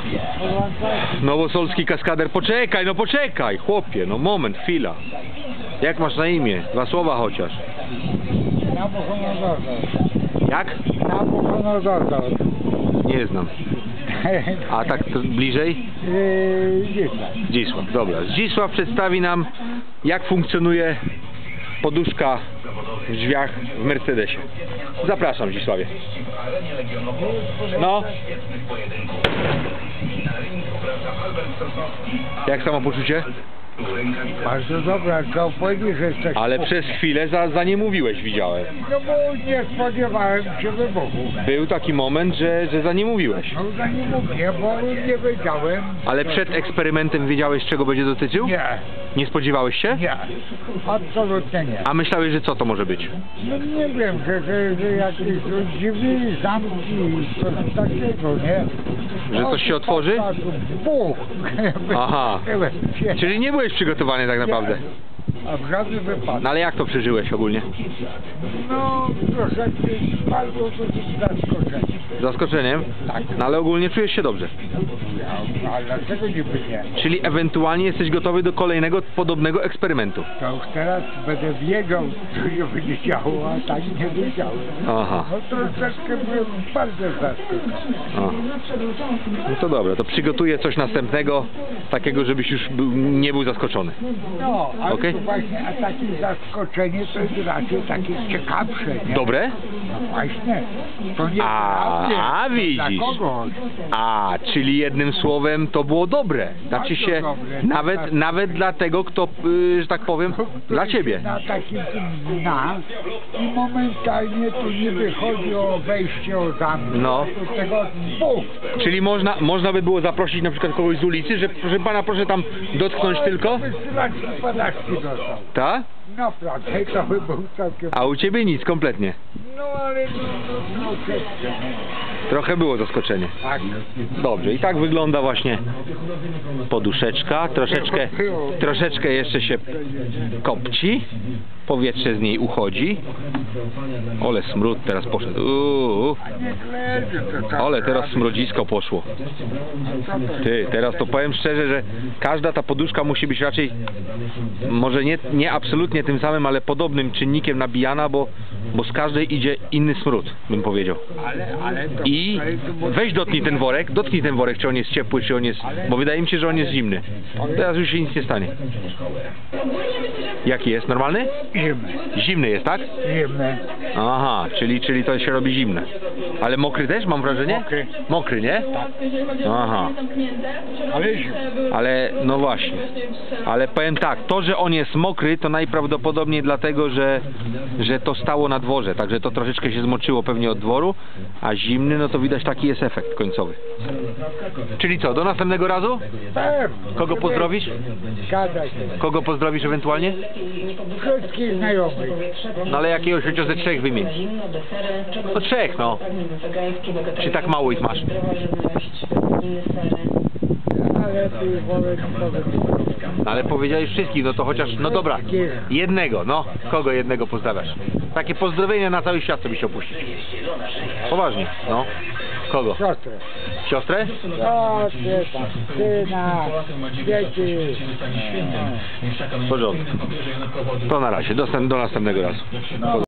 Nowosolski kaskader. Poczekaj, no poczekaj, chłopie, no moment, chwila. Jak masz na imię? 2 słowa chociaż. Jak? Nie znam. A tak bliżej? Zdzisław, dobra. Zdzisław przedstawi nam, jak funkcjonuje poduszka w drzwiach w Mercedesie. Zapraszam, Zdzisławie. No. Jak samopoczucie? Bardzo dobra, to powiedzieć, że coś... Ale przez chwilę za nie mówiłeś, widziałem. No bo nie spodziewałem się wybuchu. Był taki moment, że za nie mówiłeś. No za nie mówię, bo nie wiedziałem. Ale przed eksperymentem wiedziałeś, czego będzie dotyczył? Nie, Nie spodziewałeś się? nie, absolutnie nie. A myślałeś, że co to może być? No nie wiem, że jakieś drzwi, zamki, coś takiego, nie? Że coś się otworzy? Buch! Aha. Czyli nie byłeś przygotowany tak naprawdę. A w żadnym wypadku. No ale jak to przeżyłeś ogólnie? No troszeczkę bardzo dużym zaskoczeniem. Zaskoczeniem? Tak. No ale ogólnie czujesz się dobrze. A dlaczego niby nie? Czyli ewentualnie jesteś gotowy do kolejnego podobnego eksperymentu. To już teraz będę wiedział, co się będzie działo, a tak nie wiedziałem. Aha. No troszeczkę byłem bardzo zaskoczony. Aha. No to dobra, to przygotuję coś następnego, takiego, żebyś już nie był zaskoczony. No, ale Okej. to właśnie, a takie zaskoczenie to jest raczej takie ciekawsze, nie? Dobre? No właśnie. To nie A dla mnie, widzisz. dla kogoś. A, czyli jednym słowem to było dobre. Znaczy Bardzo się, dobre. nawet dla tego, kto, że tak powiem, dla ciebie. Na takim tym dna i momentalnie tu nie wychodzi o wejście, o zamki. No. Do tego buch. Czyli można by było zaprosić na przykład kogoś z ulicy, że proszę pana, proszę tam dotknąć tylko? Wysyłacz padaczki dostał. Tak? Naprawdę, to by był całkiem... A u ciebie nic, kompletnie. No ale no troszeczkę. Trochę było zaskoczenie. Tak. Dobrze, i tak wygląda właśnie poduszeczka. Troszeczkę jeszcze się kopci. Powietrze z niej uchodzi. Ole smród teraz poszedł. Niech leży to tak. Ale teraz smrodzisko poszło. Ty, teraz to powiem szczerze, że każda ta poduszka musi być raczej, może nie absolutnie tym samym, ale podobnym czynnikiem nabijana, bo z każdej idzie inny smród, bym powiedział. Ale to, I weź dotknij ten worek, czy on jest ciepły, czy on jest, bo wydaje mi się, że on jest zimny. Teraz już się nic nie stanie. Jaki jest? Normalny? Zimny. Zimny jest, tak? Zimny. Aha, czyli to się robi zimne. Ale mokry też, mam wrażenie? Mokry. Mokry, nie? Aha. Ale zimny. Ale, no właśnie. Ale powiem tak, to, że on jest mokry, to najprawdopodobniej dlatego, że to stało na dworze, także to troszeczkę się zmoczyło pewnie od dworu, a zimny, no to widać taki jest efekt końcowy. Czyli co, do następnego razu? Kogo pozdrowisz? Gadaj. Kogo pozdrowisz ewentualnie? Wszystkich znajomych. No ale jakiegoś chociaż ze 3 wymień. No 3, no. Czy tak mało ich masz? Ale ty wolę No ale powiedziałeś wszystkich, no to chociaż, no dobra, jednego, no. Kogo jednego pozdrawiasz? Takie pozdrowienia na cały świat, co byś opuścić. Poważnie, no. Kogo? siostrę. Siostrę? Siostrę, syna, dzieci. W porządku. To na razie, do następnego razu.